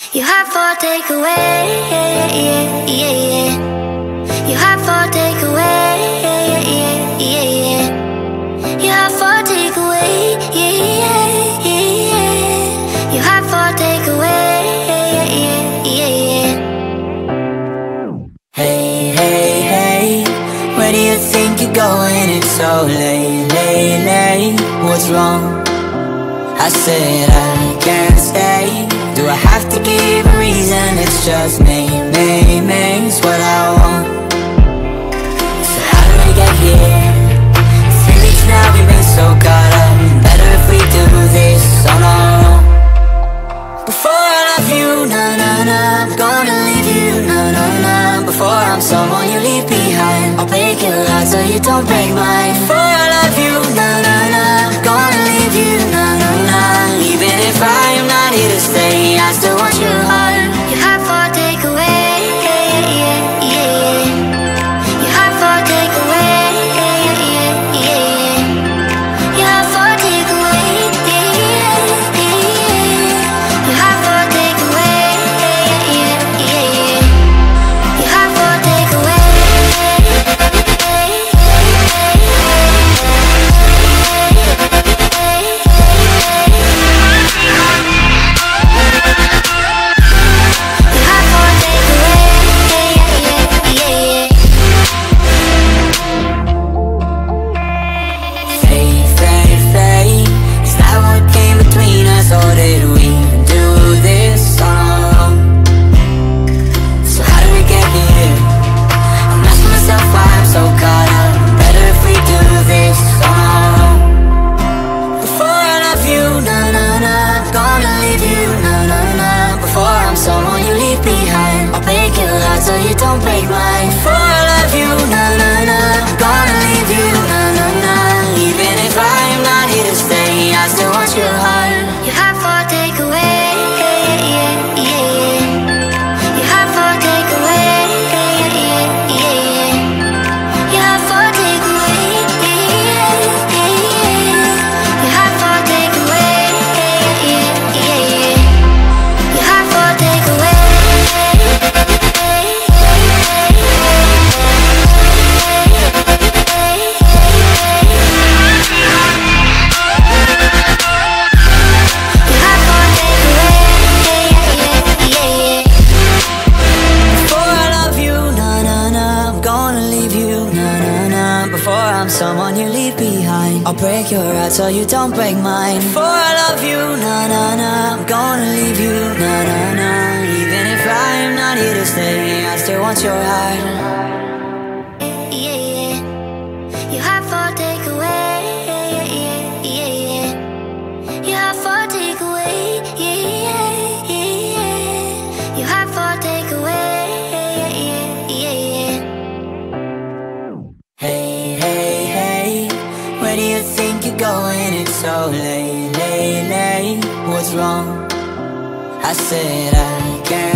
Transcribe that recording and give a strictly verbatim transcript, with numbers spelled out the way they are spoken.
You have for takeaway, yeah, yeah, yeah, yeah. You have for takeaway, yeah, yeah, yeah, yeah. You have for takeaway, yeah, yeah, yeah, yeah. You have for takeaway, yeah, yeah, yeah, yeah. Hey, hey, hey, where do you think you're going? It's so late, late, late. What's wrong? I said I can't stay. Do I have to give a reason? It's just me, me, me, it's what I want. So how did we get here? Three weeks now we've been so caught up. Better if we do this on our own. Before I love you, nah, nah, nah, I'm gonna leave you, nah, nah, nah. Before I'm someone you leave behind, I'll break your heart so you don't break mine. Before I love you, nah, nah, nah, I'm gonna leave you, nah, nah, nah. Even if I am not here to stay, I still want your heart. You have for takeaway, yeah, yeah, yeah, yeah. You have for takeaway, yeah, yeah, yeah, yeah. You have for takeaway, yeah, yeah, yeah, yeah. You have for takeaway, yeah, yeah, yeah, yeah. You have for takeaway. Or did we do this on our own? So how did we get here? I'm asking myself why I'm so caught up. Better if we do this on our own. Before I love you, nah, nah, nah, I'm gonna leave you, nah, nah, nah. Before I'm someone you leave behind, I'll break your heart so you don't break mine. Before I love you, nah, nah, nah, I'm gonna leave you, nah, nah, nah. Even if I am not here to stay, I still want your heart. You have for takeaway, yeah, yeah, yeah, yeah. You have for takeaway, yeah, yeah, yeah, yeah. You have for takeaway, yeah, yeah, yeah, yeah. You have for takeaway, yeah, yeah, yeah, yeah. You have for takeaway. Someone you leave behind, I'll break your heart so you don't break mine. Before I love you, nah, nah, nah, I'm gonna leave you, nah, nah, nah. Even if I am not here to stay, I still want your heart. Yeah, yeah. You have for takeaway, yeah, yeah, yeah, yeah. You have for takeaway, yeah, yeah, yeah, yeah. You have for takeaway, yeah, yeah, yeah, yeah. Hey, hey, hey, where do you think you're going? It's so late, late, late. What's wrong? I said I can't